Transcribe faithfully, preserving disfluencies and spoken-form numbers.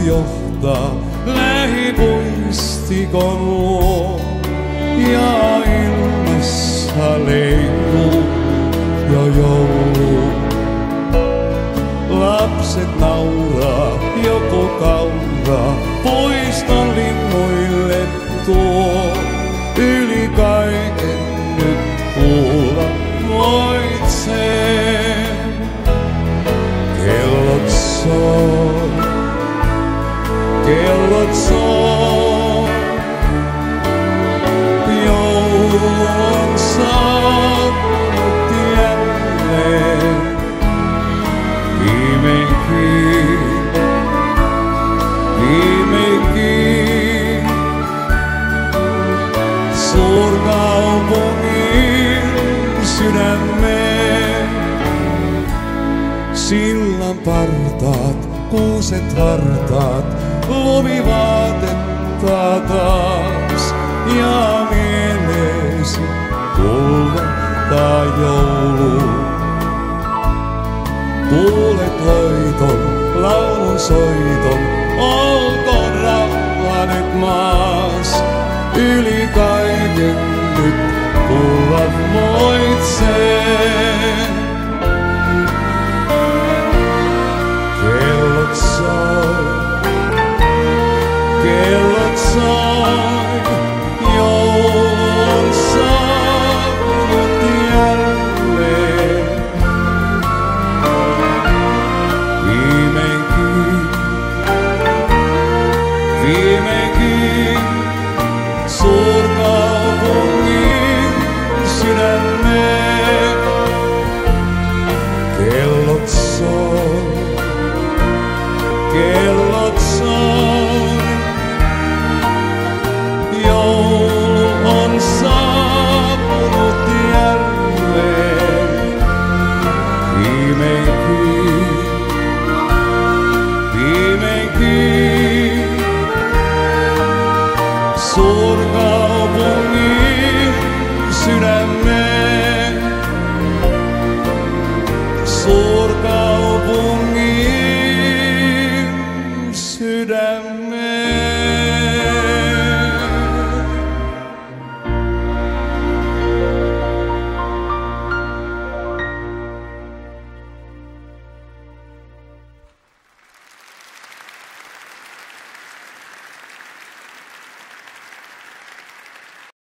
johtaa lähipuistikon luo. Ja ilmassa leijuu jo joulu. Lapset nauraa, joku kauraa, puiston linnuille tuo. Yli kaiken nyt kuulla voit sen. Kellot soi, kellot soi. Joulu on saapunut jälleen. Viimeinkin, viimeinkin. Suurkaupungin sydämeen. Sillan partaat, kuuset hartaat, lumivaatetta taas. Ja mieleesi kulvattaa joulu. Tuulet loiton, laulun soiton, olkoon rauha nyt maas. Yli kaiken nyt kuulla voit sen. Kellot soi, kellot soi, joulu on saapunut jälleen. Viimeinkin, viimeinkin.